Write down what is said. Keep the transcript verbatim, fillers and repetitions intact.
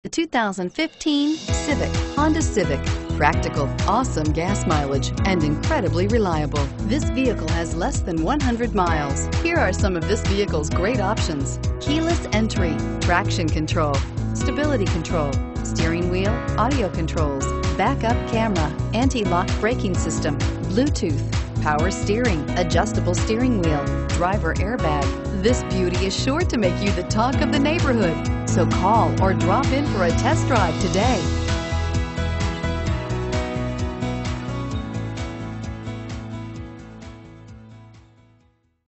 The two thousand fifteen Civic, Honda Civic. Practical, awesome gas mileage, and incredibly reliable. This vehicle has less than one hundred miles. Here are some of this vehicle's great options: keyless entry, traction control, stability control, steering wheel audio controls, backup camera, anti-lock braking system, Bluetooth, power steering, adjustable steering wheel, driver airbag. This beauty is sure to make you the talk of the neighborhood. So call or drop in for a test drive today.